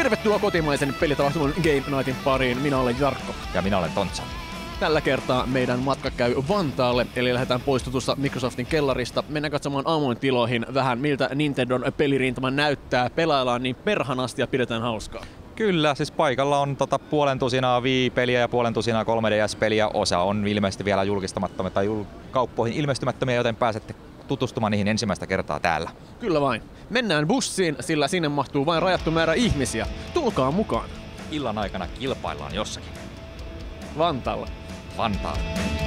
Tervetuloa kotimaisen pelitapahtuman Game Nightin pariin. Minä olen Jarkko. Ja minä olen Tontsa. Tällä kertaa meidän matka käy Vantaalle, eli lähdetään poistutussa Microsoftin kellarista. Mennään katsomaan aamuin tiloihin vähän, miltä Nintendon pelirintama näyttää. Pelaillaan niin perhanasti ja pidetään hauskaa. Kyllä, siis paikalla on puolen tusinaa Wii-peliä ja puolen tusinaa 3DS-peliä. Osa on ilmeisesti vielä julkistamattomia tai kauppoihin ilmestymättömiä, joten pääsette tutustumaan niihin ensimmäistä kertaa täällä. Kyllä vain. Mennään bussiin, sillä sinne mahtuu vain rajattu määrä ihmisiä. Tulkaa mukaan. Illan aikana kilpaillaan jossakin. Vantaalla. Vantaalla.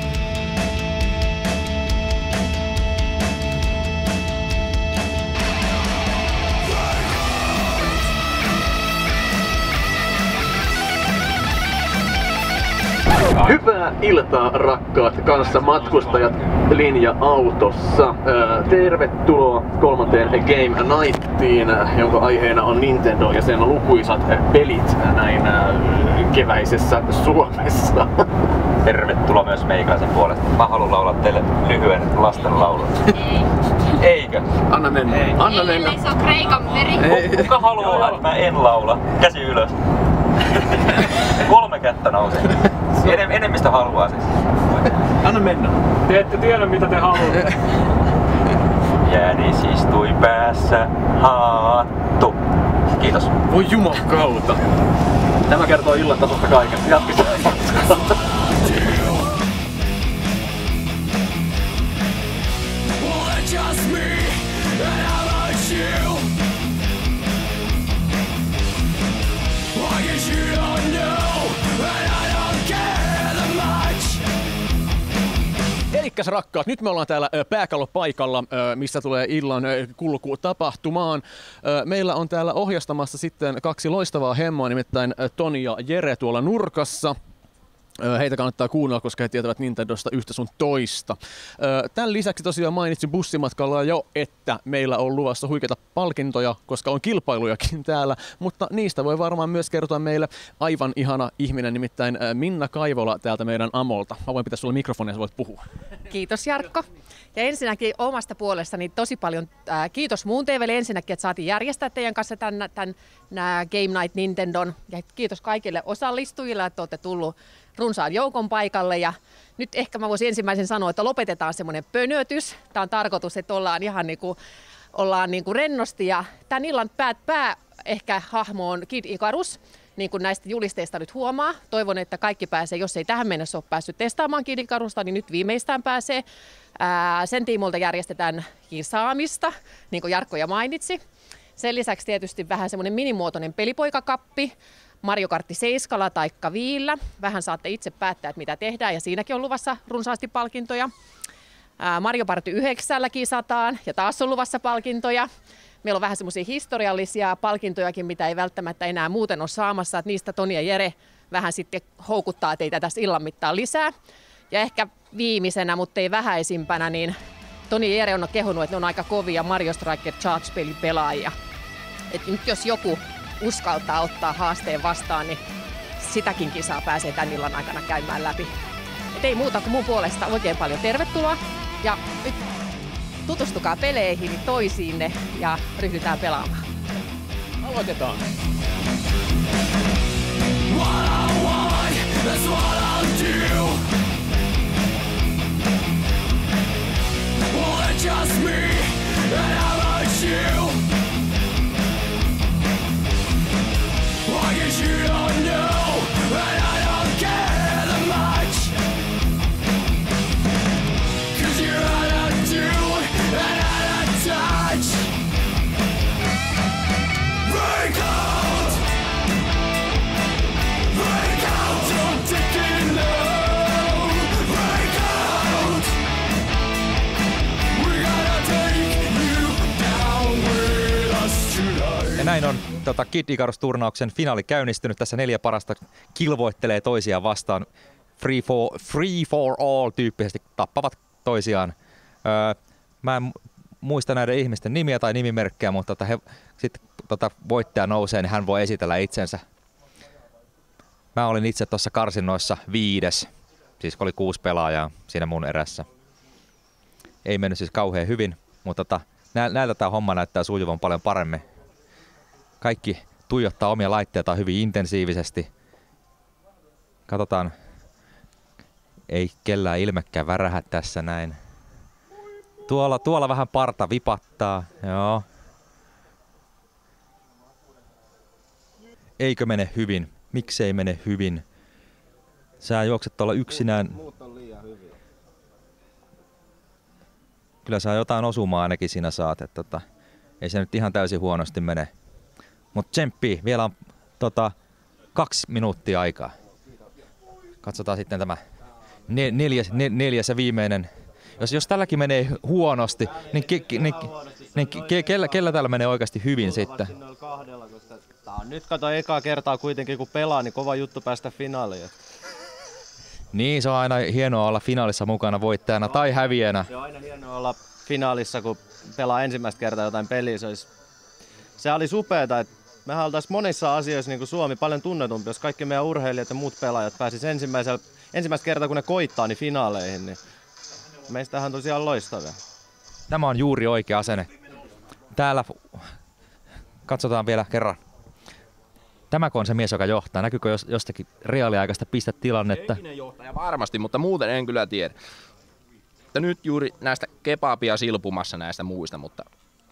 Hyvää iltaa, rakkaat kanssamatkustajat linja-autossa. Tervetuloa kolmanteen Game Nightiin, jonka aiheena on Nintendo ja sen lukuisat pelit näin keväisessä Suomessa. Tervetuloa myös meikäläisen puolesta. Mä haluan laulaa teille lyhyen lastenlaulun. Eikö? Anna mennä. Ei, Anna mennä. Se on Kreikan meri. Kuka haluaa? Mä en laula. Käsi ylös. 3 kättä nousee. Enemmistö haluaa siis. Anna mennä. Te ette tiedä mitä te haluatte. Jänis istui päässä hattu. Kiitos. Voi jumakauta. Tämä kertoo illan tasosta kaiken. Jatkisa. Elikkäs rakkaat, nyt me ollaan täällä pääkallopaikalla, missä tulee illan kulku tapahtumaan. Meillä on täällä ohjastamassa sitten 2 loistavaa hemmoa, nimittäin Toni ja Jere tuolla nurkassa. Heitä kannattaa kuunnella, koska he tietävät Nintendosta yhtä sun toista. Tämän lisäksi tosiaan mainitsin bussimatkalla jo, että meillä on luvassa huikeita palkintoja, koska on kilpailujakin täällä, mutta niistä voi varmaan myös kertoa meille aivan ihana ihminen, nimittäin Minna Kaivola täältä meidän Amolta. Mä voin pitää sulle mikrofonia, sä voit puhua. Kiitos Jarkko. Ja ensinnäkin omasta puolestani tosi paljon kiitos Muun TV:lle ensinnäkin, että saatiin järjestää teidän kanssa tämän Game Night Nintendon. Ja kiitos kaikille osallistujille, että olette tullut runsaan joukon paikalle. Ja nyt ehkä mä voisin ensimmäisen sanoa, että lopetetaan semmoinen pönötys. Tämä on tarkoitus, että ollaan ihan niinku rennosti. Ja tämän illan pää ehkä hahmo on Kid Icarus. Niin kuin näistä julisteista nyt huomaa. Toivon, että kaikki pääsee, jos ei tähän mennessä ole päässyt testaamaan Kid Icarusta, niin nyt viimeistään pääsee. Sen tiimolta järjestetään kisaamista, niin kuin Jarkko jo mainitsi. Sen lisäksi tietysti vähän semmoinen minimuotoinen pelipoikakappi, Mario Kartti 7 tai Viillä. Vähän saatte itse päättää, että mitä tehdään, ja siinäkin on luvassa runsaasti palkintoja. Mario Party 9 kisataan, ja taas on luvassa palkintoja. Meillä on vähän semmoisia historiallisia palkintojakin, mitä ei välttämättä enää muuten ole saamassa, että niistä Toni ja Jere vähän sitten houkuttaa teitä tässä illan mittaan lisää. Ja ehkä viimeisenä, mutta ei vähäisimpänä, niin Toni ja Jere on kehunut, että ne on aika kovia Mario Striker Charge-pelin pelaajia. Et nyt jos joku uskaltaa ottaa haasteen vastaan, niin sitäkin kisaa pääsee tämän illan aikana käymään läpi. Et ei muuta kuin mun puolesta oikein paljon tervetuloa. Ja nyt tutustukaa peleihin toisiinne ja ryhdytään pelaamaan. Aloitetaan. Ja näin on Kid Icarus-turnauksen finaali käynnistynyt. Tässä 4 parasta kilvoittelee toisiaan vastaan. Free for all tyyppisesti tappavat toisiaan. Mä en muista näiden ihmisten nimiä tai nimimerkkejä, mutta sitten voittaja nousee, niin hän voi esitellä itsensä. Mä olin itse tuossa karsinnoissa 5. Siis oli 6 pelaajaa siinä mun erässä. Ei mennyt siis kauhean hyvin, mutta näiltä tämä homma näyttää sujuvan paljon paremmin. Kaikki tuijottaa omia laitteitaan hyvin intensiivisesti. Katsotaan. Ei kellään ilmekään värähä tässä näin. Tuolla vähän parta vipattaa. Joo. Eikö mene hyvin? Miksei mene hyvin? Sä juokset tuolla yksinään. Muut on liian hyviä. Kyllä sä jotain osumaa ainakin siinä saat. Että ei se nyt ihan täysin huonosti mene. Mut tsemppii. Vielä on 2 minuuttia aikaa. Katsotaan sitten tämä neljäs ja viimeinen. Jos tälläkin menee huonosti, niin kellä täällä menee oikeasti hyvin sitten? Tää on nyt kato ekaa kertaa kuitenkin kun pelaa, niin kova juttu päästä finaaliin. Niin, se on aina hienoa olla finaalissa mukana voittajana tai häviänä. Se on aina hienoa olla finaalissa, kun pelaa ensimmäistä kertaa jotain peliä. Se oli supeeta, että mehän oltaisiin monissa asioissa niin kuin Suomi paljon tunnetumpi, jos kaikki meidän urheilijat ja muut pelaajat pääsis ensimmäistä kertaa, kun ne koittaa, niin finaaleihin. Niin meistähän on tosiaan loistavia. Tämä on juuri oikea asenne. Täällä katsotaan vielä kerran. Tämäkö on se mies, joka johtaa? Näkyykö jostakin reaaliaikaista pistetilannetta? Henkinen johtaja varmasti, mutta muuten en kyllä tiedä. Mutta nyt juuri näistä kebabia silpumassa näistä muista, mutta...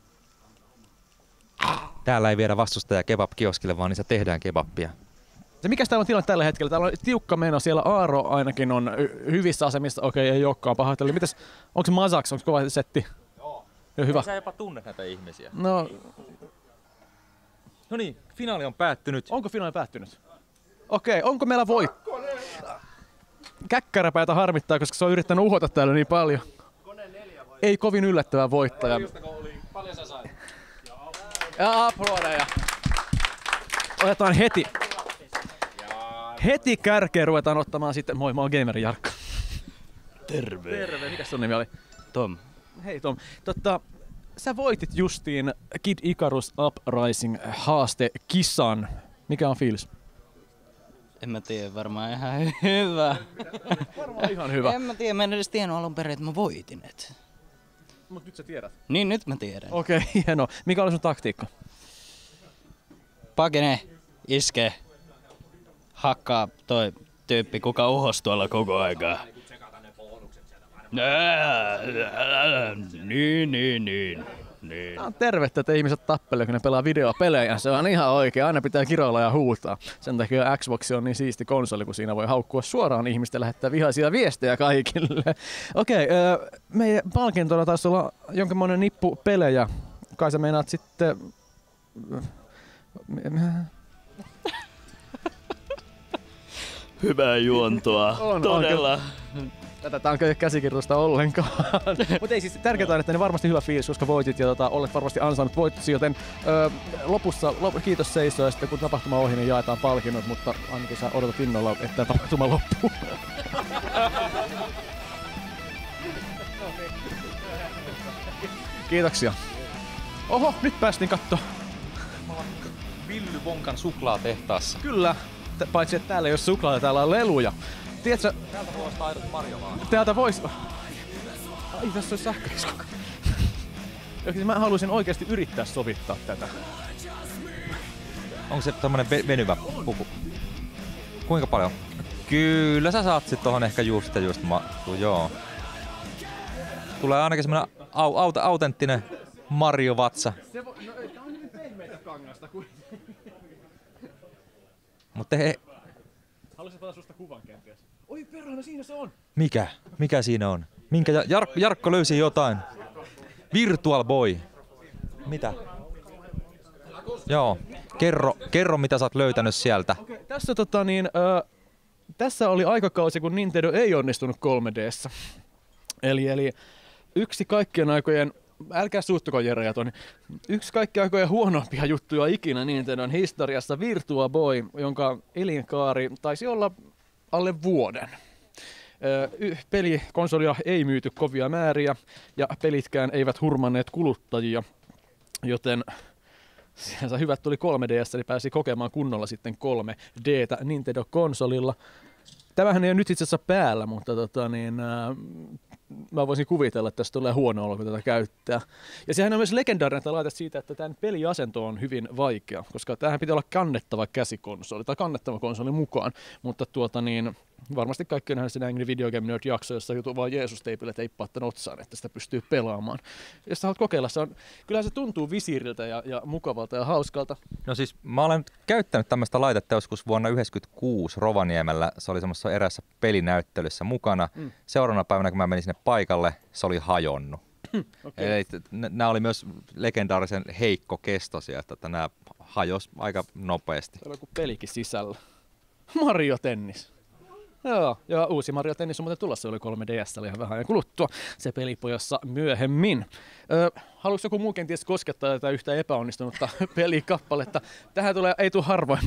Täällä ei viedä vastustajaa kebab-kioskille, vaan niissä tehdään kebabia. Se mikä täällä on tilanne tällä hetkellä? Täällä on tiukka meno. Siellä Aaro ainakin on hyvissä asemissa. Okei, ei olekaan pahoitella. Mites, onko se Mazaks? Onko kova setti? Joo. Hyvä. Sä jopa tunnet näitä ihmisiä. No niin, finaali on päättynyt. Onko finaali päättynyt? Okei, onko meillä Käkkäräpäätä harmittaa, koska se on yrittänyt uhota täällä niin paljon. Ei kovin yllättävää voittaja. Paljon sä sait? Ja aplodeja. Otetaan heti kärkeen ruvetaan ottamaan sitten. Moi, mä oon Gamer Jarkko. Terve. Terve, mikä sun nimi oli? Tom. Hei Tom. Sä voitit justiin Kid Icarus Uprising haastekisan. Mikä on fiilis? En mä tiedä, varmaan ihan hyvä. Varmaan ihan hyvä. En mä tiedä, mä en edes tiennyt alun perin, että mä voitin. Mut nyt sä tiedät. Niin, nyt mä tiedän. Okei, hienoa. Mikä oli sun taktiikka? Pakene, iske, hakkaa toi tyyppi, kuka uhos tuolla koko aikaa. Niin. Tää on tervettä, että ihmiset tappelee, kun ne pelaa videopelejä. Se on ihan oikein. Aina pitää kiroilla ja huutaa. Sen takia Xbox on niin siisti konsoli, kun siinä voi haukkua suoraan ihmistä ja lähettää vihaisia viestejä kaikille. Okei, meidän palkintona taisi olla jonkinlainen nippu pelejä. Kai sä meinaat sitten... Hyvää juontoa. On, todella. Tätä on käsikirjoitusta ollenkaan. Mutta ei siis tärkeintä on, että ne varmasti hyvä fiilis, koska voitit ja olet varmasti ansainnut voittosi, joten lopussa kiitos seisoo ja sitten kun tapahtuma on ohi, niin jaetaan palkinnot, mutta ainakin sä odotat innolla, että tapahtuma loppuu. Kiitoksia. Oho, nyt päästiin katsoa. Willy Wonkan suklaatehtaassa. Kyllä, paitsi että täällä ei ole suklaata, täällä on leluja. Tiedätkö? Täältä voi ostaa aidot Marjomaan. Täältä vois... Ai, tässä on sähköisku. Mä haluaisin oikeasti yrittää sovittaa tätä. Onko se tämmönen venyvä puku? Kuinka paljon? Kyllä sä saat sit tohon ehkä just mahtuu, joo. Tulee ainakin semmonen autenttinen Mario-vatsa. Se no tää on hyvin pehmeitä kangasta kuin... Mutta Haluaisin ottaa susta kuvan kenties. Oi perhana, siinä se on! Mikä siinä on? Minkä Jarkko löysi jotain? Virtual Boy. Mitä? Joo. Kerro mitä sä oot löytänyt sieltä. Okay, tässä tässä oli aikakausi, kun Nintendo ei onnistunut 3D:ssä. Eli yksi kaikkien aikojen, älkää suuttuko Jere ja Toni, yksi kaikkien aikojen huonompia juttuja ikinä Nintendon historiassa, Virtua Boy, jonka elinkaari taisi olla alle vuoden. Pelikonsolia ei myyty kovia määriä ja pelitkään eivät hurmanneet kuluttajia, joten hyvät tuli 3DS, eli pääsi kokemaan kunnolla sitten 3D:tä Nintendo-konsolilla. Tämähän ei ole nyt itse asiassa päällä, mutta mä voisin kuvitella, että tässä tulee huono olo, kun tätä käyttää. Ja sehän on myös legendaarinen tämä laite siitä, että tämän peliasento on hyvin vaikea, koska tämähän pitää olla kannettava käsikonsoli tai kannettava konsoli mukaan, mutta varmasti kaikki on nähnyt sen Angry Video Game Nerd-jakso, jossa joutuu vaan Jeesus-teipillä teippaa tämän otsaan, että sitä pystyy pelaamaan. Jos sä haluat kokeilla, kyllähän se tuntuu visiiriltä ja mukavalta ja hauskalta. No siis mä olen käyttänyt tämmöistä laitetta joskus vuonna 1996 Rovaniemellä. Se oli semmoisessa erässä pelinäyttelyssä mukana. Seuraavana päivänä, kun mä menin sinne paikalle, se oli hajonnut. Okay. Eli nämä oli myös legendaarisen heikkokestoisia, että nämä hajosi aika nopeasti. Täällä on joku pelikin sisällä. Mario Tennis. Joo, ja uusi Mario Tennis on muuten tulossa, se oli 3DS, oli ihan vähän ajan kuluttua se pelipojassa myöhemmin. Haluatko joku muu kenties koskettaa tätä yhtä epäonnistunutta pelikappaletta? Tähän ei tule harvoin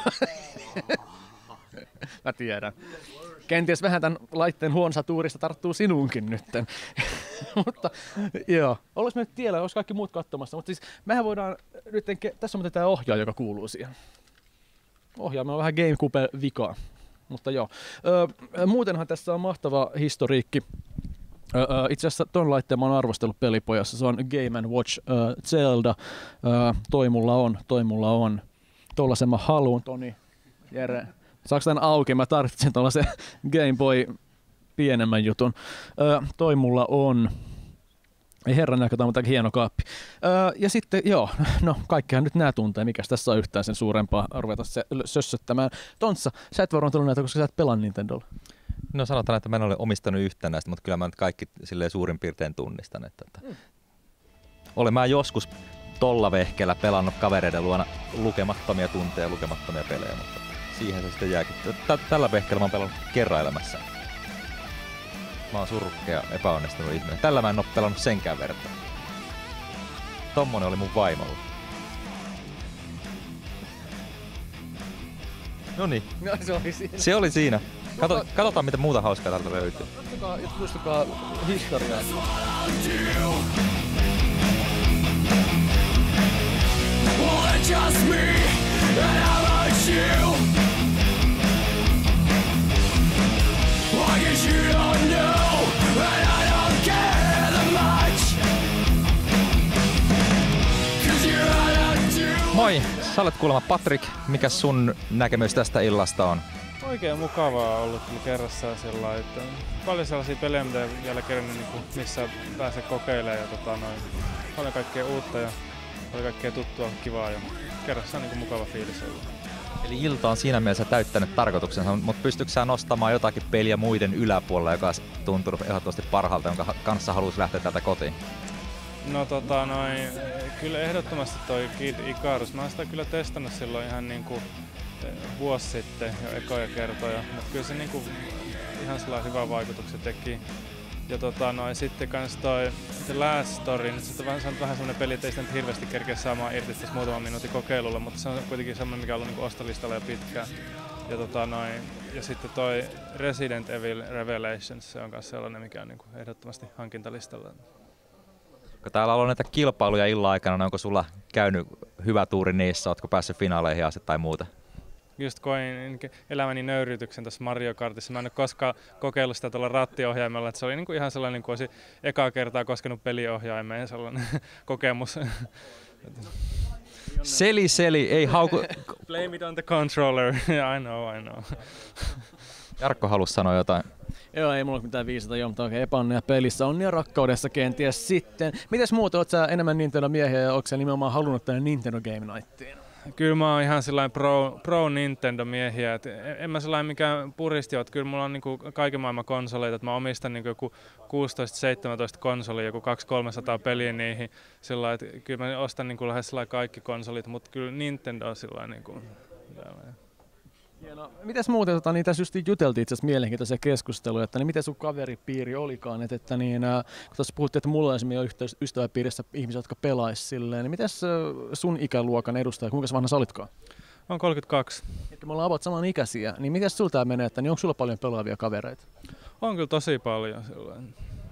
Mä tiedän. Kenties vähän tämän laitteen huonsatuurista tarttuu sinuunkin nytten. Mutta joo, olis me nyt tiellä, olisi kaikki muut katsomassa. Mutta siis mehän voidaan nyt, tässä on muuten tämä ohjaaja, joka kuuluu siihen. Ohjaamalla on vähän GameCube-vikaa. Mutta joo. Muutenhan tässä on mahtava historiikki. Itse asiassa ton laitteen mä oon arvostellut pelipojassa. Se on Game & Watch Zelda. Toi mulla on. Tollasen mä haluun, Toni, Jere. Saaks tän auki? Mä tarvitsen tollasen Game Boy pienemmän jutun. Toi mulla on. Ei herran näkötä, mutta hieno kaappi. Ja sitten joo, no kaikkihan nyt nää tuntee, mikäs tässä on yhtään sen suurempaa ruveta sössöttämään. Tontsa, sä et varmaan tullut näitä, koska sä et pelaa Nintendolla. No sanotaan, että mä en ole omistanut yhtään näistä, mutta kyllä mä nyt kaikki silleen suurin piirtein tunnistan. Että olen mä joskus tolla vehkeellä pelannut kavereiden luona lukemattomia tunteja, lukemattomia pelejä, mutta siihen se sitten jääkin. Tällä vehkeellä mä oon pelannut kerran elämässä. Mä oon surkea epäonnistunut ihminen. Tällä mä en oo pelannut senkään verran. Tommonen oli mun vaimolla. Noniin. No, se oli siinä. Se oli siinä. Katsotaan mitä muuta hauskaa täältä löytyy. Tutustukaa historiaan. Moi, sä olet kuulemma Patrick. Mikä sun näkemys tästä illasta on? Oikein mukavaa ollut kerrassaan sillä, että paljon sellaisia pelejä, mitä ei vielä kerännyt niin missä pääsee kokeilemaan ja paljon kaikkea uutta ja paljon kaikkea tuttua, kivaa ja kerrassaan niin mukava fiilis ollut. Eli ilta on siinä mielessä täyttänyt tarkoituksensa, mutta pystytkö sä nostamaan jotakin peliä muiden yläpuolella, joka tuntuu ehdottomasti parhaalta, jonka kanssa haluaisi lähteä täältä kotiin? No kyllä ehdottomasti toi Kid Icarus. Mä oon sitä kyllä testannut silloin ihan niinku vuosi sitten jo ekoja kertoja, mutta kyllä se niinku ihan sellainen hyvän vaikutuksen teki. Ja sitten kans toi The Last Story, se on vähän semmonen peli, ettei sitä nyt hirveästi kerkeä saamaan irti tässä muutaman minuutin kokeilulla, mutta se on kuitenkin semmonen, mikä on ollut niinku ostolistalla jo pitkään. Ja sitten toi Resident Evil Revelations, se on kans sellainen, mikä on niinku ehdottomasti hankintalistalla. Kun täällä on näitä kilpailuja illan aikana, onko sulla käynyt hyvä tuuri niissä? Ootko päässyt finaaleihin asti tai muuta? Just koin elämäni nöyryytyksen tässä Mario Kartissa. Mä en ole koskaan kokeillut sitä tuolla rattiohjaimella. Että se oli niinku ihan sellainen, kun olisi ekaa kertaa koskenut peliohjaimeen sellainen kokemus. Seli, ei hauku... Blame it on the controller. I know. Jarkko halusi sanoa jotain. Joo, ei mulla mitään viisata, mutta oikein epäonnia pelissä. Onnia rakkaudessa kenties sitten. Mites muuta, oot sä enemmän Nintendo-miehiä ja ootko sä nimenomaan halunnut tänne Nintendo Game Nightiin? Kyllä mä oon ihan sellainen pro Nintendo-miehiä. Et en mä sellainen mikään puristi ole. Kyllä mulla on niinku kaiken maailman konsoleita. Et mä omistan niinku joku 16-17 konsolia, joku 200-300 peliä niihin. Sillä että kyllä mä ostan niinku lähes kaikki konsolit, mutta kyllä Nintendo on sellainen niinku... Hienoa. Mites muuten, niin tässä just juteltiin itse asiassa mielenkiintoisia keskusteluja, että niin miten sun kaveripiiri olikaan, että kun tuossa puhuttiin, että mulla on esimerkiksi ystäväpiirissä ihmisiä, jotka pelaisi silleen, niin mites sun ikäluokan edustaja, kuinka vanha sä olitkaan? On 32. Eli me ollaan about saman ikäisiä, niin mites sulta menee, että niin onko sulla paljon pelaavia kavereita? On kyllä tosi paljon sellainen.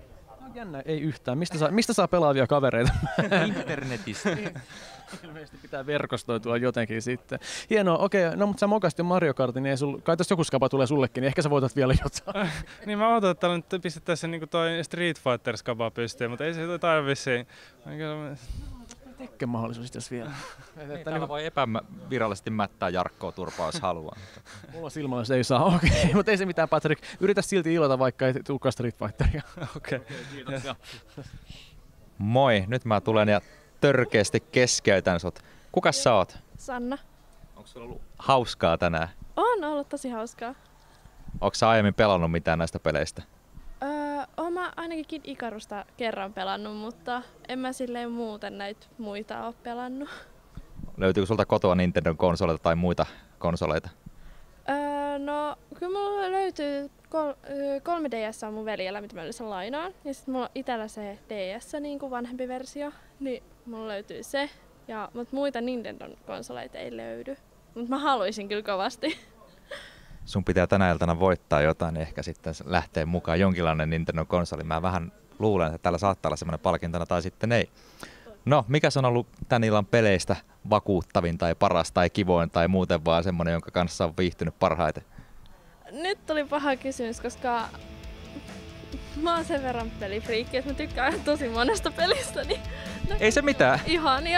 Jännä, ei yhtään. Mistä saa pelaavia kavereita? Internetistä. Ilmeisesti pitää verkostoitua jotenkin sitten. Hienoa, okei. No mutta sä mokasit jo Mario Kartin, niin kai tässä joku skapa tulee sullekin, niin ehkä sä voitat vielä jotain. Niin mä odotan, että täällä nyt pistettäisiin niinku toi Street Fighter skapa pystyyn, mutta ei se tai vissiin. Tekken mahdollisuus jos vielä. Täällä voi epävirallisesti mättää Jarkkoa turpaa, jos haluaa. Mulla silmällä se ei saa, okei. Mutta ei se mitään, Patrick. Yritä silti ilota, vaikka ei tulekaan Street Fighteria. Okei. Kiitos. Moi, nyt mä tulen ja törkeästi keskeytän sut. Kukas sä oot? Sanna. Onko sulla ollut hauskaa tänään? On ollut tosi hauskaa. Onko sä aiemmin pelannut mitään näistä peleistä? Oon mä ainakin Kid Icarusta kerran pelannut, mutta en mä silleen muuten näitä muita oo pelannut. Löytyykö sulta kotoa Nintendon konsoleita tai muita konsoleita? No kyllä mulla löytyy 3DS on mun veljellä, mitä mä yleensä lainaan. Ja sit mulla on itellä se DS, niin kuin vanhempi versio, niin mulla löytyy se. Mutta muita Nintendon konsoleita ei löydy. Mutta mä haluaisin kyllä kovasti. Sun pitää tänä iltana voittaa jotain, niin ehkä sitten lähtee mukaan jonkinlainen Nintendo konsoli. Mä vähän luulen, että täällä saattaa olla semmoinen palkintona tai sitten ei. No, mikä on ollut tän illan peleistä vakuuttavin tai paras tai kivoin tai muuten vaan semmoinen, jonka kanssa on viihtynyt parhaiten? Nyt tuli paha kysymys, koska mä oon sen verran pelifriikki, että mä tykkään tosi monesta pelistä. Niin ei se mitään. Ihania.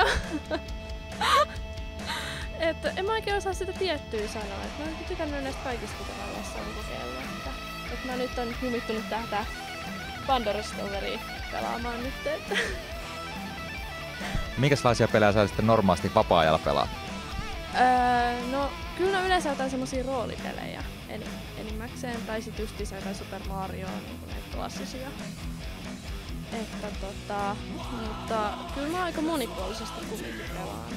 Että en mä oikein osaa sitä tiettyä sanoa. Että mä oon tykännyt näistä kaikista, mitä mä olen kokeillut. Että mä nyt on jumittunut tähän Pandora's Toweria pelaamaan nyt. Että. Minkälaisia pelejä sä sitten normaalisti vapaa-ajalla pelaat? No kyllä yleensä jotain semmosia roolipelejä enimmäkseen. Tai sit justiinsa jotain Super Mario, niin kuin näitä klassisia. Että mutta kyllä mä aika monipuolisesti kumminkin pelaan.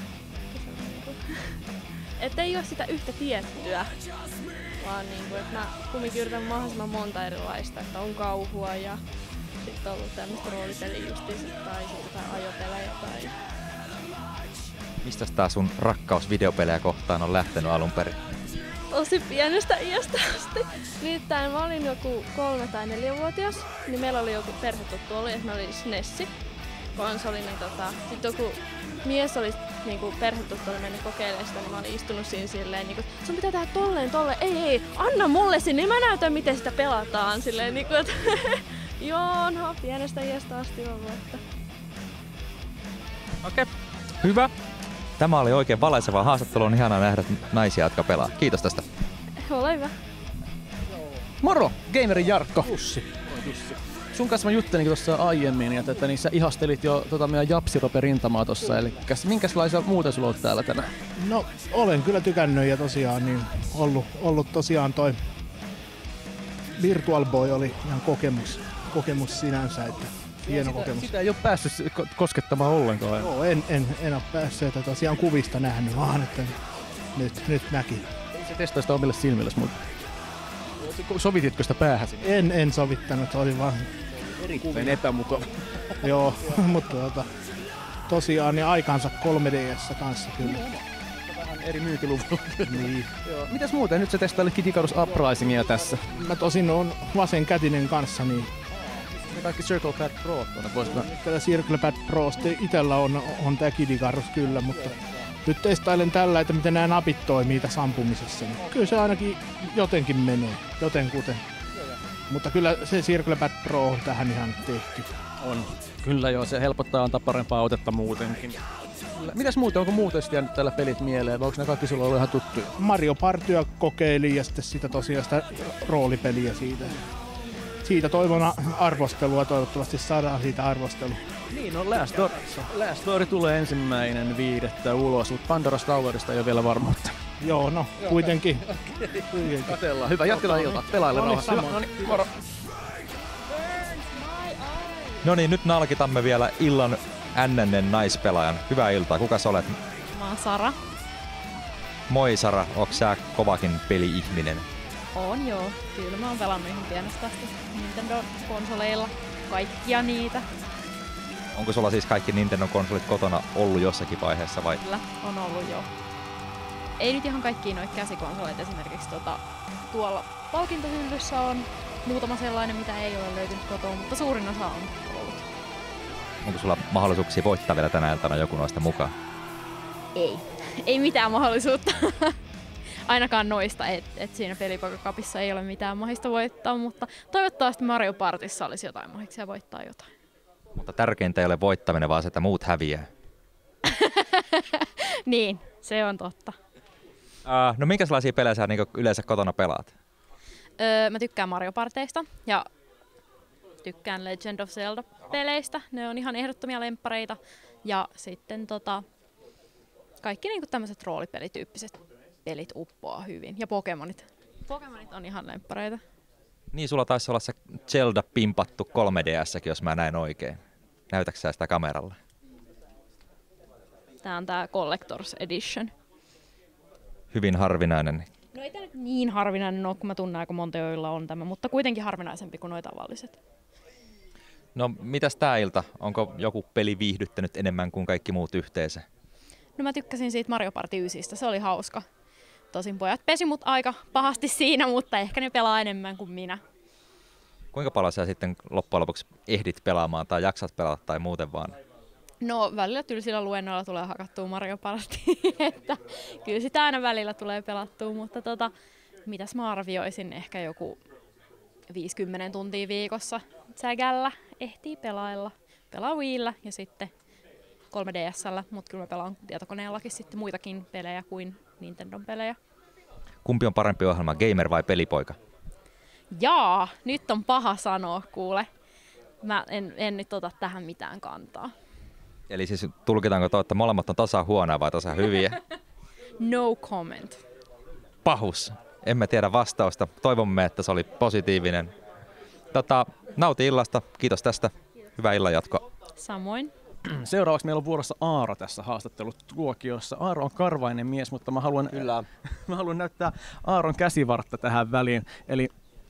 Että ei ole sitä yhtä tiettyä, vaan niinku, että mä kumminkin yritän mahdollisimman monta erilaista, että on kauhua ja sitten on ollut tämmöistä roolipeliä justiinsa tai sitten jotain ajopelejä tai. Mistä tää sun rakkaus videopelejä kohtaan on lähtenyt alun perin? Tosi pienestä iästä asti. Nimittäin mä olin joku 3- tai 4-vuotias, niin meillä oli joku perhetuttu oli, että meillä oli SNES konsoli, niin sit joku mies oli niinku perhetuttu oli mennyt kokeilemaan sitä, niin mä olin istunut siinä silleen niinku, sun pitää tehdä tolleen, ei, anna mulle sinne, niin mä näytän miten sitä pelataan silleen niinku, että joo, no pienestä iästä asti ollut, että. Okei, hyvä. Tämä oli oikein valaiseva haastattelu, on ihanaa nähdä naisia, jotka pelaa. Kiitos tästä. Ole hyvä. Moro, gamerin Jarkko. Jussi. Sun kanssa mä juttelin tuossa aiemmin, että niin sä ihastelit jo meidän Japsirope-rintamaa tossa, eli minkälaisia muuta sulla on täällä tänään? No, olen kyllä tykännyt ja tosiaan niin ollut tosiaan toi Virtual Boy oli ihan kokemus sinänsä, että hieno kokemus. Sitä ei ole päässyt koskettamaan ollenkaan. Joo, en ole päässyt, että tosiaan kuvista nähnyt, vaan että nyt näki. Ei se testaa sitä omille silmille, mutta sovititko sitä päähän? En sovittanut, oli vaan erittäin epämukava. Joo, mutta tosiaan niin aikansa 3DS kanssa kyllä. Vähän eri myyntiluvulla. Niin. Mitäs muuten? Nyt sä testailit Kid Icarus Uprisingia tässä. Mä tosin on vasenkätinen kanssa, niin ne kaikki Circle Pad Pro tuonne. Tällä Circle Pad Pro itellä on tää Kid Icarus kyllä, mutta nyt testailen tällä, että miten nämä napit toimii tässä ampumisessa. Kyllä se ainakin jotenkin menee, jotenkuten. Mutta kyllä se Circle Pad Pro on tähän ihan tehty. On. Kyllä joo, se helpottaa antaa parempaa otetta muutenkin. Mitäs muuta? Onko muuten jäänyt tällä pelit mieleen? Vai onko ne kaikki sulla ollut ihan tuttuja? Mario Partya kokeilin ja sitten sitä tosiaan sitä roolipeliä siitä. Siitä toivon arvostelua, toivottavasti saadaan siitä arvostelua. Niin, no Last Story tulee 1.5. ulos, mutta Pandora's Towerista ei ole vielä varmuutta. Joo, no kuitenkin. Katellaan. Hyvä, jatketaan iltaa. Pelaille rauhassa. Moro. No niin, nyt nalkitamme vielä illan NN:n naispelaajan. Hyvää iltaa. Kuka sä olet? Mä oon Sara. Moi Sara, onko sä kovakin peli-ihminen? On joo. Kyllä mä oon pelannut ihan pienestä asti Nintendo-konsoleilla. Kaikkia niitä. Onko sulla siis kaikki Nintendo-konsolit kotona ollut jossakin vaiheessa vai? Kyllä, on ollut jo. Ei nyt ihan kaikkiin noita käsikonsoleita. Esimerkiksi tuolla palkintohyllyssä on muutama sellainen, mitä ei ole löytynyt kotoa, mutta suurin osa on ollut. Onko sulla mahdollisuuksia voittaa vielä tänä iltana joku noista mukaan? Ei mitään mahdollisuutta. Ainakaan noista, että siinä Pelipoika-cupissa ei ole mitään mahista voittaa, mutta toivottavasti Mario Partissa olisi jotain mahiksia voittaa jotain. Mutta tärkeintä ei ole voittaminen, vaan se, että muut häviää. Niin, se on totta. No minkälaisia pelejä sä niin yleensä kotona pelaat? Mä tykkään Mario Parteista ja tykkään Legend of Zelda-peleistä. Ne on ihan ehdottomia lemppareita. Ja sitten kaikki niinku tämmöiset roolipelityyppiset pelit uppoaa hyvin. Ja Pokemonit. Pokemonit on ihan lemppareita. Niin, sulla taisi olla se Zelda pimpattu 3DS:kin, jos mä näin oikein. Näytätkö sä sitä kameralla? Tää on tää Collector's Edition. Hyvin harvinainen. No ei tää nyt niin harvinainen ole, kun mä tunnen aika monta, joilla on tämä, mutta kuitenkin harvinaisempi kuin noi tavalliset. No mitäs tää ilta? Onko joku peli viihdyttänyt enemmän kuin kaikki muut yhteensä? No mä tykkäsin siitä Mario Party 9, se oli hauska. Tosin pojat pesi mut aika pahasti siinä, mutta ehkä ne pelaa enemmän kuin minä. Kuinka paljon sä sitten loppujen lopuksi ehdit pelaamaan tai jaksat pelata tai muuten vaan? No välillä tylsillä luennoilla tulee hakattua Mario Party, että kyllä sitä aina välillä tulee pelattua, mutta mitäs mä arvioisin, ehkä joku 50 tuntia viikossa sägällä ehtii pelailla. Pelaa Wiillä ja sitten 3DS:llä, mutta kyllä mä pelaan tietokoneellakin sitten muitakin pelejä kuin Nintendon pelejä. Kumpi on parempi ohjelma, gamer vai pelipoika? Jaa, nyt on paha sanoa, kuule. Mä en nyt ota tähän mitään kantaa. Eli siis tulkitaanko että molemmat on tasa huonoa vai tasa hyviä? No comment. Pahus. Emme tiedä vastausta. Toivomme, että se oli positiivinen. Nauti illasta. Kiitos tästä. Hyvää illanjatkoa. Samoin. Seuraavaksi meillä on vuorossa Aaro tässä haastattelutuokiossa. Aaro on karvainen mies, mutta mä haluan näyttää Aaron käsivartta tähän väliin. Eli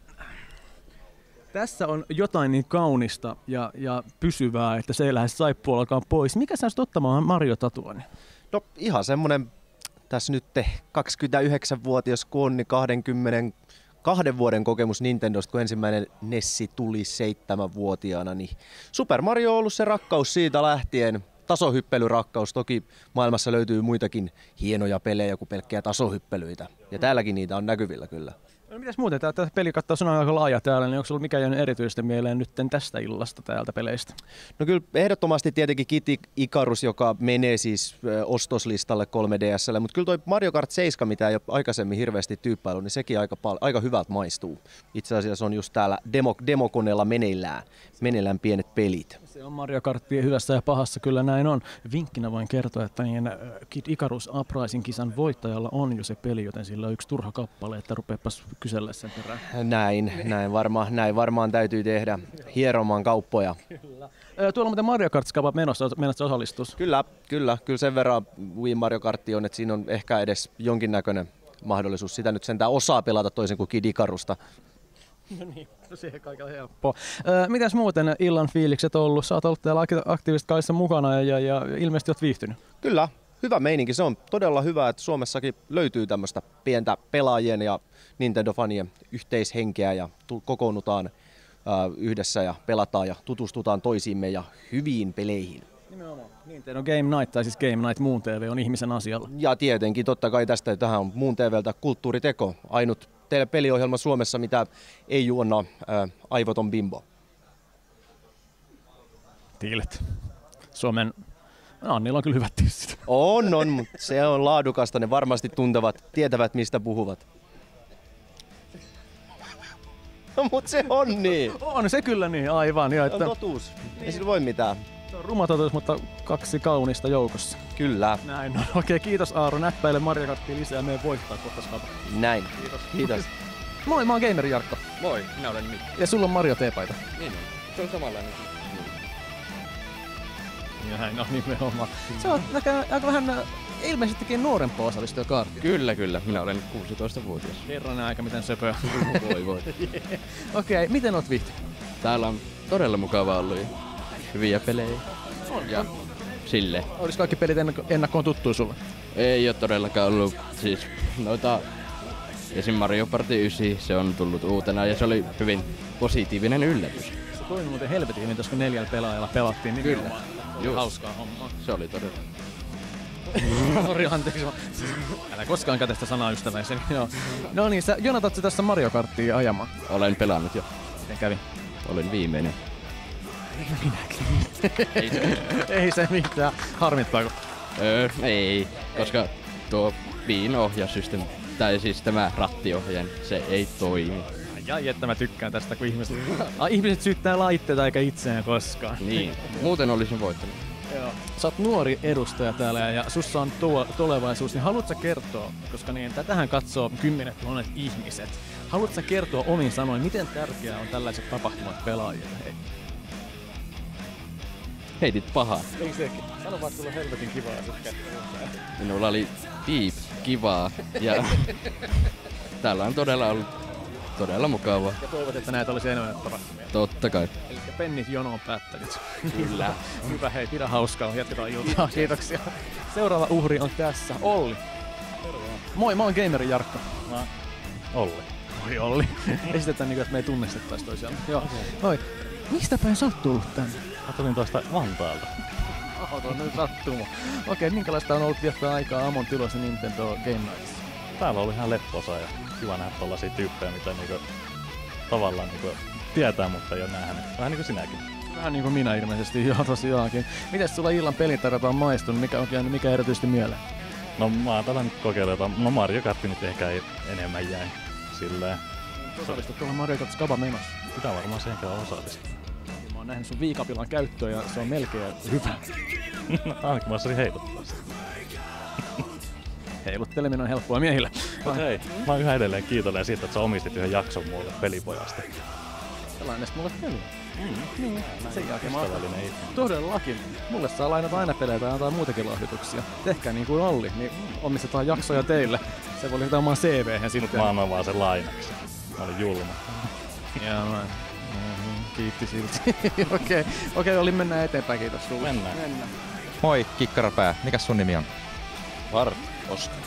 tässä on jotain niin kaunista ja pysyvää, että se ei lähde saippualakaan pois. Mikä sä olisit ottamaan Mario-tatuani? No ihan semmonen, tässä nyt 29-vuotias kun on, niin 22 vuoden kokemus Nintendosta, kun ensimmäinen Nessi tuli 7-vuotiaana. Niin Super Mario on ollut se rakkaus siitä lähtien. Tasohyppelyrakkaus. Toki maailmassa löytyy muitakin hienoja pelejä kuin pelkkiä tasohyppelyitä. Ja täälläkin niitä on näkyvillä kyllä. No mitäs muuten? Tämä pelikattaus on aika laaja täällä, niin onko sulla mikään jäänyt erityisesti mieleen nyt tästä illasta täältä peleistä? No kyllä ehdottomasti tietenkin Kid Icarus, joka menee siis ostoslistalle 3DS:lle, mutta kyllä toi Mario Kart 7, mitä ei ole aikaisemmin hirveästi tyyppailu, niin sekin aika hyvältä maistuu. Itse asiassa on just täällä demokoneella meneillään pienet pelit. Se on Mario Karttia hyvässä ja pahassa, kyllä näin on. Vinkkinä voin kertoa, että Kid Icarus Uprising-kisan voittajalla on jo se peli, joten sillä on yksi turha kappale, että rupeapas kysellä sen perään. Näin varmaan täytyy tehdä hieromaan kauppoja. Kyllä. Tuolla on muuten Mario Kart-skapa menossa osallistus. Kyllä sen verran Wii Mario Kartti on, että siinä on ehkä edes jonkinnäköinen mahdollisuus. Sitä nyt sentään osaa pelata toisin kuin Kid Icarusta. No niin, se on kaikilla helppoa. Mitäs muuten illan fiilikset on ollut? Sä oot ollut täällä aktiivisesti kanssa mukana ja ilmeisesti oot viihtynyt. Kyllä, hyvä meininki. Se on todella hyvä, että Suomessakin löytyy tämmöistä pientä pelaajien ja Nintendo-fanien yhteishenkeä ja kokoonnutaan yhdessä ja pelataan ja tutustutaan toisiimme ja hyviin peleihin. Nimenomaan. Nintendo Game Night tai siis Game Night Muun TV on ihmisen asialla. Ja tietenkin totta kai tähän on Muun TVltä kulttuuriteko. Ainut peliohjelma Suomessa, mitä ei juonna aivoton bimbo. Tiilet. Suomen Annilla on kyllä hyvät tissit. On, mutta se on laadukasta. Ne varmasti tietävät mistä puhuvat. No, mutta se on niin. On se kyllä niin, aivan. Ja, että on totuus. Ei sillä voi mitään. Se on ruma totuus, mutta kaksi kaunista joukossa. Kyllä. Näin on. Okei, kiitos Aaro. Näppäile Mario Karttia lisää ja meidän voittaa kohta skapa. Näin. Kiitos. Moi, mä oon Gameri Jarkko. Moi, minä olen Mikko. Ja sulla on Mario T-paita. Niin on. Se on samanlainen. Näin on nimenomaan. Se on aika vähän ilmeisestikin nuorempaa osallistuja kaartia. Kyllä. Minä olen 16-vuotias. Herranen aika, miten söpöä. Voi. Okei, miten oot viihtynyt? Täällä on todella mukavaa ollut ja hyviä pelejä. On. Ja sille. Olis kaikki pelit ennakkoon tuttuja sulle? Ei oo todellakaan ollut. Siis noita Esim. Mario Party 9, se on tullut uutena ja se oli hyvin positiivinen yllätys. Se toimi muuten helvetin hyvin, koska 4 pelaajalla pelattiin nimenomaan. Kyllä. Hauskaa hommaa. Se oli todella. Sori, anteeksi. Älä koskaan käytä sitä sanaa ystäväiseni. Joo. No niin, sä jonatat sä tässä Mario Karttia ajamaan? Olen pelannut jo. Miten kävi? Olin viimeinen. Ei se mitään. Harmittaako? Ei, koska tuo Viin ohjaussysteemi, tai siis tämä rattiohjaaja, se ei toimi. Ai, että mä tykkään tästä, kun ihmiset syyttää laitteita eikä itseään koskaan. Niin, muuten olisin voittanut. Joo. Sä oot nuori edustaja täällä ja sussa on tulevaisuus, niin haluatko kertoa, koska niin, tätähän katsoo 10 000 ihmiset. Haluatko kertoa omin sanoin, miten tärkeää on tällaiset tapahtumat pelaajille? Hei. Heitit pahaa. Ei sekin. Sano vaan, että sulla on helvetin kivaa ja tykkää. Minulla oli kivaa ja täällä on todella ollut todella mukavaa. Ja toivot, että näitä olisi enemmän tapahtumia. Totta kai. Eli pennit jonoon päättänyt. Kyllä. Hyvä, hei, pidä hauskaa. Jatketaan iltaa. Kiitoksia. Seuraava uhri on tässä. Olli. Moi, mä oon gameri Jarkko. Mä Olli. Oi Olli. Esitetään niin, että me ei tunnistettais toisiaan. Joo. Moi. Mistä päin sä oot tullut tänne? Mä tulin tuosta Vantaalta. Oho, tuo on nyt sattuma. Okei, minkälaista on ollut viettää aikaa Amon tiloissa Nintendo Game Nights? Täällä oli ihan lepposa ja kiva nähdä tollasia tyyppejä, mitä niinku tavallaan niinku tietää, mutta ei oo nähnyt. Vähän niinku sinäkin. Vähän niinku minä ilmeisesti, joo tosiaankin. Mites sulla illan pelitarjota on maistunut? Mikä on jäänyt mikä erityisesti mieleen? No mä oon tällä nyt kokeillut, no Mario Kart nyt ehkä ei enemmän jäi silleen. Osallistut tuolla Mario Kart Skaba menossa? Pitää varmaan siihen kyllä osallistua. Mä oon nähnyt sun viikapilan käyttöä ja se on melkein hyvä. Ainakin mä osasin heiluttaa sitä. Heilutteleminen on helppoa miehillä. Mut hei, mä oon yhä edelleen kiitollinen siitä, että sä omistit yhden jakson mulle Pelipojasta. Sellainen mulle peliä. Niin, sen jälkeen mä oon Ystävällinen. todellakin. Mulle saa lainata aina pelejä tai antaa muutakin lahjoituksia. Tehkää niin kuin Olli, niin omistetaan jaksoja teille. Se voi lisätä omaan CV:hen sitten. Mut mä annoin vaan sen lainaksi. Mä olin julma. Jaa, mä kiitti silti. Okei, Olli, mennään eteenpäin, kiitos sulle. Mennään. Moi, Kikkarapää. Mikäs sun nimi on? Oskari.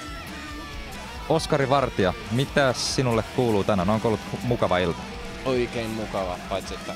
Oskari Vartija. Mitä sinulle kuuluu tänään? Onko ollut mukava ilta? Oikein mukava, paitsi että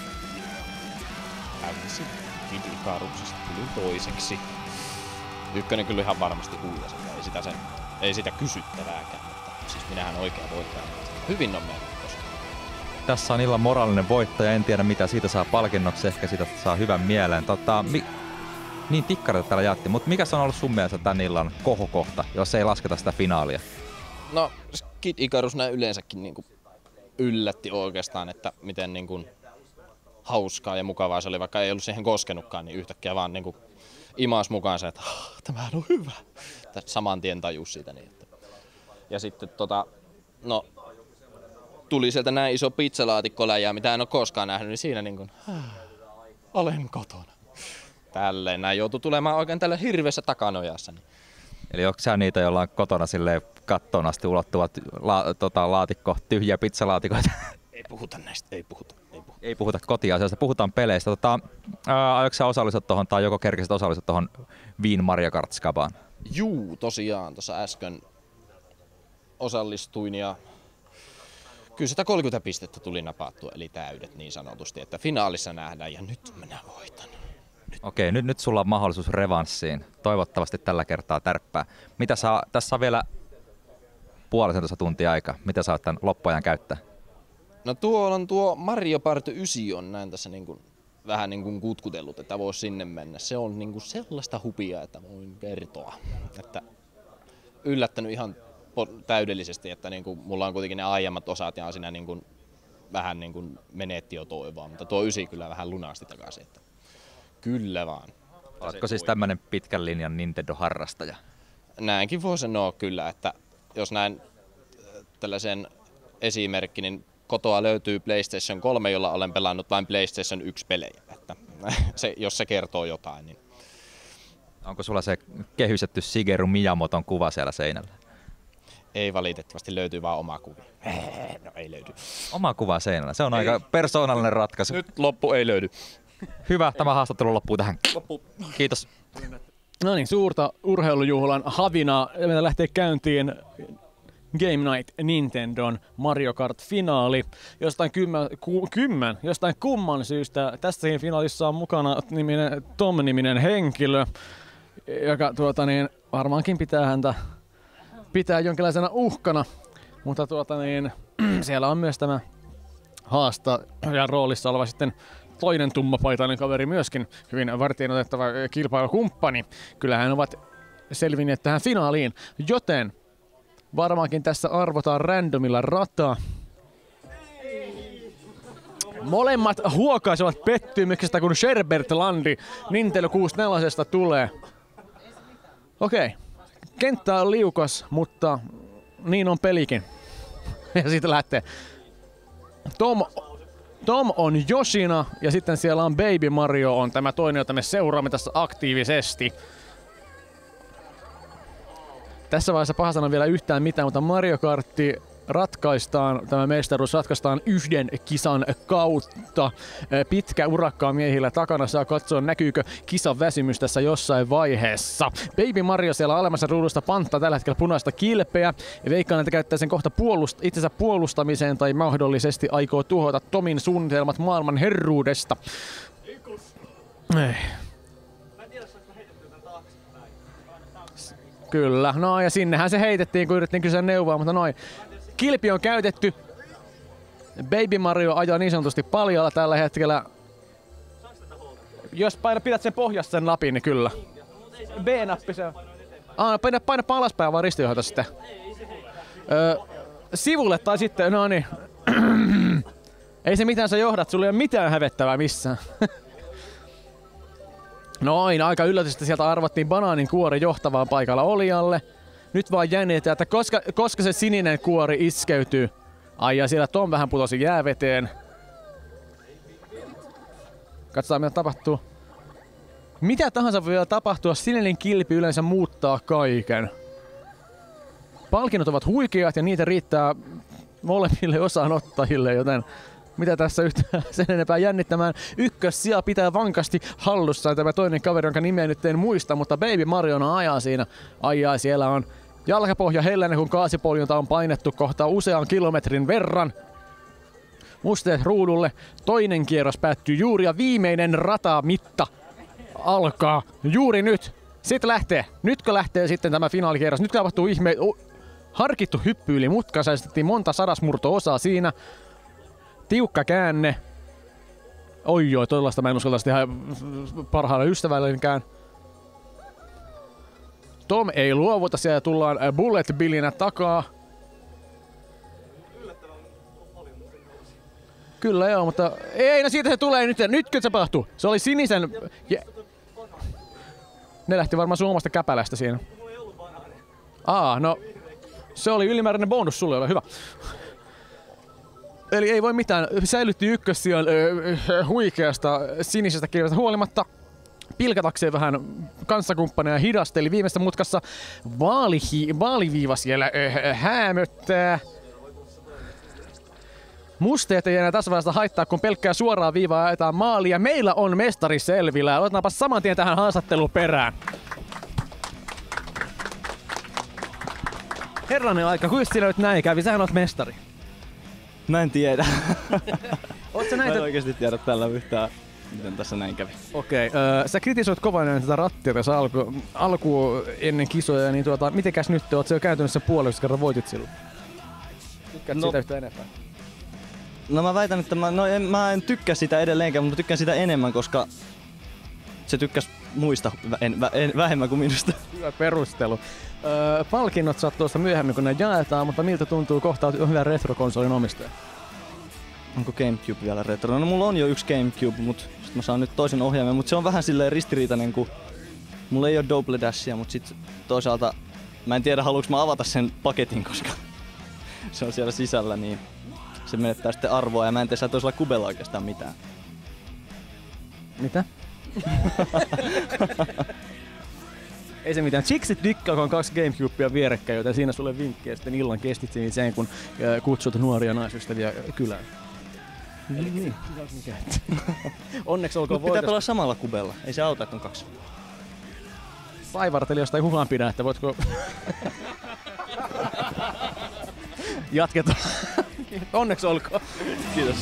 hävisin Kid Icaruksesta, tulin toiseksi. Ykkönen kyllä ihan varmasti huijasi, ei sitä kysyttävääkään, mutta siis minähän oikea voittaja. Hyvin on mennyt koskaan. Tässä on illan moraalinen voittaja, en tiedä mitä siitä saa palkinnoksi, ehkä siitä saa hyvän mieleen. Niin tikkareita täällä jaettiin, mutta mikä on ollut sun mielestä tän illan kohokohta, jos ei lasketa sitä finaalia? No, Kid Icarus näin yleensäkin niinku yllätti oikeastaan, että miten niinku hauskaa ja mukavaa se oli, vaikka ei ollut siihen koskenutkaan, niin yhtäkkiä vaan niinku imas mukaansa, että tämähän on hyvä. Saman tien tajus siitä. Niin, että. Ja sitten no, tuli sieltä näin iso pizzalaatikkoläjä, mitä en ole koskaan nähnyt, niin siinä niinku, olen kotona. Tälleen, näin joutui tulemaan oikein tällä hirveässä takanojassa. Niin. Eli onko sä niitä, joilla on kotona silleen kattoon asti ulottuvat laatikko, tyhjiä pizzalaatikoita? Ei puhuta näistä, ei puhuta. Ei puhuta kotiasioista, puhutaan peleistä. Aiotko sä osallistua tuohon, tai joko kerkesit osallistua tuohon Viin Mario Kart Skabaan? Juu, tosiaan tuossa äsken osallistuin ja kyllä 130 pistettä tuli napattua, eli täydet niin sanotusti, että finaalissa nähdään ja nyt minä voitan. Okei, nyt sulla on mahdollisuus revanssiin. Toivottavasti tällä kertaa tärppää. Tässä on vielä puolisentoista tuntia aikaa. Mitä sä oot tämän loppuajan käyttää? No tuo Mario Party 9 on näin tässä vähän kutkutellut, että voisi sinne mennä. Se on sellaista hupia, että voin kertoa. Että yllättänyt ihan täydellisesti, että mulla on kuitenkin ne aiemmat osat ja siinä vähän menetti jo toivoa, mutta tuo 9 kyllä vähän lunasti takaisin. Että kyllä vaan. Oletko siis tämmönen pitkän linjan Nintendo-harrastaja? Näinkin voi sanoa kyllä, että jos näin tällaisen esimerkki, niin kotoa löytyy PlayStation 3, jolla olen pelannut vain PlayStation 1 pelejä. Että jos se kertoo jotain. Niin. Onko sulla se kehystetty Shigeru Miyamoton kuva siellä seinällä? Ei valitettavasti, löytyy vaan oma kuva. No ei löydy. Oma kuva seinällä, se on aika persoonallinen ratkaisu. Nyt loppu ei löydy. Hyvä, tämä haastattelu loppuu tähän. Kiitos. No niin, suurta urheilujuhlan havinaa. Meidän lähtee käyntiin Game Night Nintendon Mario Kart-finaali. Jostain kumman syystä tässäkin finaalissa on mukana Tom-niminen henkilö, joka varmaankin pitää häntä jonkinlaisena uhkana, mutta siellä on myös tämä haastajan roolissa oleva sitten toinen tummapaitainen kaveri myöskin, hyvin varteenotettava kilpailukumppani. Kyllähän ovat selvinneet tähän finaaliin, joten varmaankin tässä arvotaan randomilla rataa. Molemmat huokaisevat pettymyksestä, kun Sherbert Landi Nintendo 64 tulee. Okei. Kenttä on liukas, mutta niin on pelikin. Ja siitä lähtee. Tom on Yoshina ja sitten siellä on Baby Mario on tämä toinen, jota me seuraamme tässä aktiivisesti. Tässä vaiheessa paha sanoa vielä yhtään mitään, mutta Mario Kartti ratkaistaan, tämä mestaruus ratkaistaan yhden kisan kautta. Pitkä urakka on miehillä takana, saa katsoa näkyykö kisan väsymys tässä jossain vaiheessa. Baby Mario siellä alemmassa ruudusta panttaa tällä hetkellä punaista kilpeä ja veikkaan, että käyttää sen kohta itsensä puolustamiseen tai mahdollisesti aikoo tuhota Tomin suunnitelmat maailman herruudesta. Kyllä, no ja sinnehän se heitettiin, kun yritettiin kysyä neuvoa, mutta noin. Kilpi on käytetty. Baby Mario ajaa niin sanotusti paljalla tällä hetkellä. Jos pidät sen pohjassa sen napin, niin kyllä. B-nappi se on. Paina alaspäin vaan ristiohjata sitten. Sivulle tai sitten, no niin. Ei se mitään sä johdat, sulla ei ole mitään hävettävää missään. Noin, aika yllätystä sieltä arvattiin banaanin kuori johtavaan paikalla olijalle. Nyt vaan jännitään, että koska se sininen kuori iskeytyy. Ai ja siellä Tom vähän putosi jääveteen. Katsotaan mitä tapahtuu. Mitä tahansa voi vielä tapahtua, sininen kilpi yleensä muuttaa kaiken. Palkinnot ovat huikeat ja niitä riittää molemmille osanottajille, joten mitä tässä yhtään sen enempää jännittämään. Ykkössija pitää vankasti hallussaan tämä toinen kaveri, jonka nimeä nyt en muista, mutta Baby Mariona ajaa siinä. Ajaa, siellä on jalkapohja hellänä, kun kaasipoljunta on painettu kohta usean kilometrin verran. Musteet ruudulle. Toinen kierros päättyy juuri ja viimeinen ratamitta alkaa juuri nyt. Sitten lähtee. Nytkö lähtee sitten tämä finaalikierros? Nyt tapahtuu harkittu hyppy yli mutkan. Säästettiin monta sadasmurto-osaa siinä. Tiukka käänne. Oi joo, tollaista mä en uskaltaisi tehdä parhaalla ystävällenkään. Tom ei luovuta, siellä tullaan Bullet Billinä takaa. Kyllä joo, mutta ei, no siitä se tulee nyt. Nytkö se tapahtuu? Se oli sinisen. Ne lähti varmaan sun omasta käpälästä siinä. No se oli ylimääräinen bonus sulle, ole hyvä. Eli ei voi mitään, säilytti ykkössijan huikeasta sinisestä kirjasta huolimatta. Pilkatakseen vähän kanssakumppaneja hidasteli viimeisessä mutkassa. Vaaliviiva siellä häämöttää. Musteet ei enää tässä vaiheessa haittaa, kun pelkkää suoraa viivaa ajetaan maaliin. Ja meillä on mestari selvillä. Otetaanpa saman tien tähän haastatteluun perään. Herranen aika, kuinka sinä nyt näin kävi? Sähän oot mestari. Mä en tiedä. Ootko Mä en oikeesti tiedä tällä yhtään, miten tässä näin kävi. Okei, sä kritisoit kovaa tätä rattia tässä alku ennen kisoja, niin mitenkäs nyt? Oot sä jo kääntynyt sen puolelle, kerran voitit silloin? Tykkäät siitä yhtä enempää? No mä väitän, että mä en tykkää sitä edelleenkään, mutta tykkään sitä enemmän, koska se tykkäs muista vähemmän kuin minusta. Hyvä perustelu. Palkinnot saat tuosta myöhemmin, kun ne jaetaan, mutta miltä tuntuu kohta on hyvä retrokonsolin omistaja? Onko GameCube vielä retro? No mulla on jo yksi GameCube, mutta sit mä saan nyt toisen ohjaimen, mutta se on vähän silleen ristiriitainen, kun mulla ei ole Double Dashia, mutta sit toisaalta mä en tiedä haluuks mä avata sen paketin, koska se on siellä sisällä, niin se menettää sitten arvoa ja mä en tee toisella kubella oikeastaan mitään. Mitä? Ei se mitään. Chicksit dikkaa, kun on 2 GameCubea vierekkäin, joten siinä sulle vinkkiä sitten illan kestit sen, kun kutsut nuoria naisystäviä kylään. Niin. Onneksi olkoon voitos. Pitää pelaa samalla kubella. Ei se auta, että on 2. Saivarteli jostain huhanpidä, että voitko... jatketaan. Onneksi olkoon. Kiitos.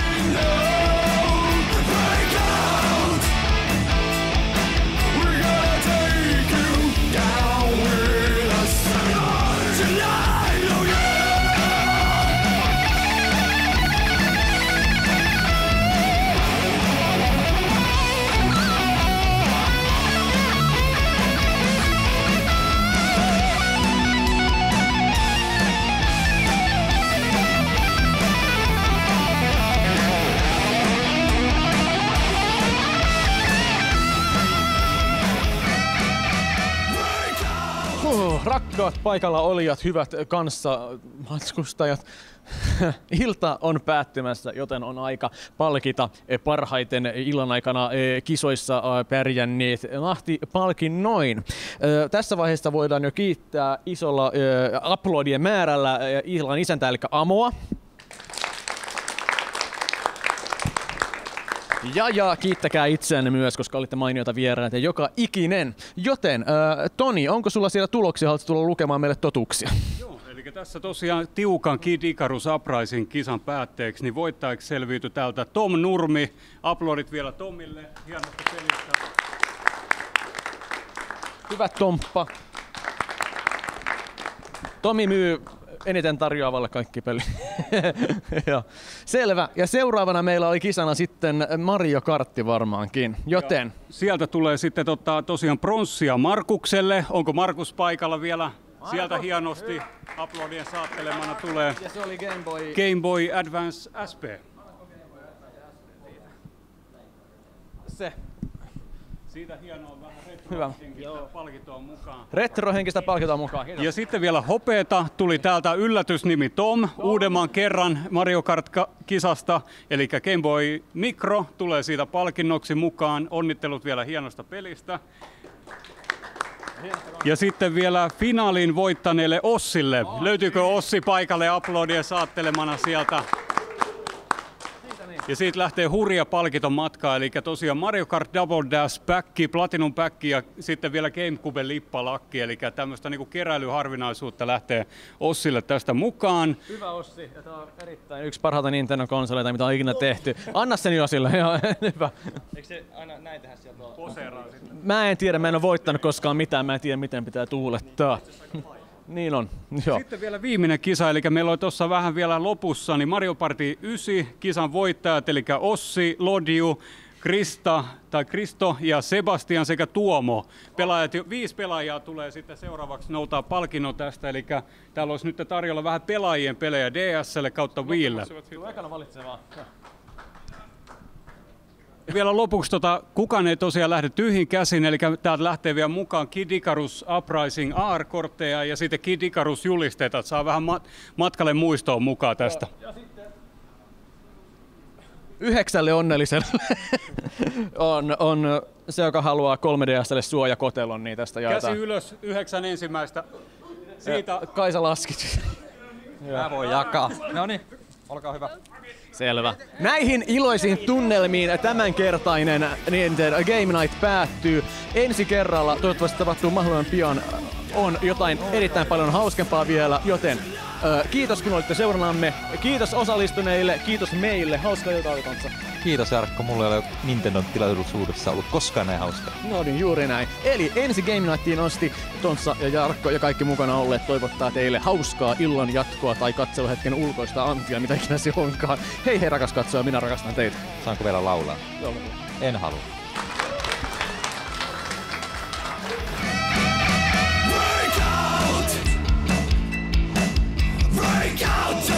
Rakkaat paikalla olijat, hyvät kanssamatkustajat. Ilta on päättymässä, joten on aika palkita parhaiten illan aikana kisoissa pärjänneet Lahti-palkinnoin. Tässä vaiheessa voidaan jo kiittää isolla aplodien määrällä illan isäntä eli Amoa. Ja kiittäkää itseänne myös, koska olitte mainioita vieraita joka ikinen. Joten Toni, onko sulla siellä tuloksia? Haluatko tulla lukemaan meille totuuksia? Joo, eli tässä tosiaan tiukan Kid Icarus Uprising kisan päätteeksi, niin voittajaksi selviytyi täältä Tom Nurmi. Aplodit vielä Tomille hienosta pelistä. Hyvä Tomppa. Tomi myy eniten tarjoavalle kaikki peli. Selvä. Ja seuraavana meillä oli kisana sitten Mario Kartti varmaankin. Joten sieltä tulee sitten tosiaan pronssia Markukselle. Onko Markus paikalla vielä? Sieltä hienosti aplodien saattelemana tulee ja se oli Game Boy Advance SP. Se. Siitä hienoa vähän retrohenkistä palkintoa mukaan. Retrohenkistä palkintoa mukaan. Kiitos. Ja sitten vielä hopeeta tuli täältä yllätysnimi Tom. Uudemman kerran Mario Kart-kisasta. Eli Game Boy Micro tulee siitä palkinnoksi mukaan. Onnittelut vielä hienosta pelistä. Ja sitten vielä finaalin voittaneelle Ossille. Löytyykö Ossi paikalle aplodien saattelemana sieltä? Ja siitä lähtee hurja palkiton matka, eli tosiaan Mario Kart Double Dash päkki, Platinum päkki ja sitten vielä GameCube lippalakki, eli tämmöistä niinku keräilyharvinaisuutta lähtee Ossille tästä mukaan. Hyvä Ossi, ja tämä on erittäin yksi parhaita Nintendo-konsoleita, mitä on ikinä tehty. Anna sen Osille, hyvä. Eikö se aina näin tehdä sieltä? Poseeraa sitten. Mä en tiedä, mä en ole voittanut koskaan mitään, mä en tiedä miten pitää tuulettaa. Niin on, joo. Sitten vielä viimeinen kisa, eli meillä oli tuossa vähän vielä lopussa, niin Mario Party 9 kisan voittajat, eli Ossi, Lodiu, Kristo ja Sebastian sekä Tuomo. 5 pelaajaa tulee sitten seuraavaksi noutaa palkinnon tästä, eli täällä olisi nyt tarjolla vähän pelaajien pelejä DS:lle kautta Wiille. Ekana valitsevaa. Vielä lopuksi kukaan ei tosiaan lähde tyhjin käsin, eli täältä lähtee vielä mukaan Kid Icarus Uprising AR-kortteja ja sitten Kid Icarus julisteita, että saa vähän matkalle muistoon mukaan tästä. Ja sitten 9 onnelliselle on se, joka haluaa 3DS:lle suojakotelon, niin tästä jaetaan. Käsi ylös, 9 ensimmäistä. Siitä Kaisa laskit. Mä voin jakaa. Noniin, olkaa hyvä. Selvä. Näihin iloisiin tunnelmiin tämänkertainen Nintendo Game Night päättyy. Ensi kerralla, toivottavasti tapahtuu mahdollisimman pian, on jotain erittäin paljon hauskempaa vielä, joten kiitos kun olitte seurannamme, kiitos osallistuneille, kiitos meille, hauskaa iltaa kanssa. Kiitos Jarkko, mulla ei ole Nintendon tilaisuudessa ollut koskaan näin hauska. No niin, juuri näin. Eli ensi Game Nightiin asti Tontsa ja Jarkko ja kaikki mukana olleet toivottaa teille hauskaa illan jatkoa tai katseluhetken ulkoista antia, mitä ikinä se onkaan. Hei hei rakas katsoja, minä rakastan teitä. Saanko vielä laulaa? Joo. En halua. Break out!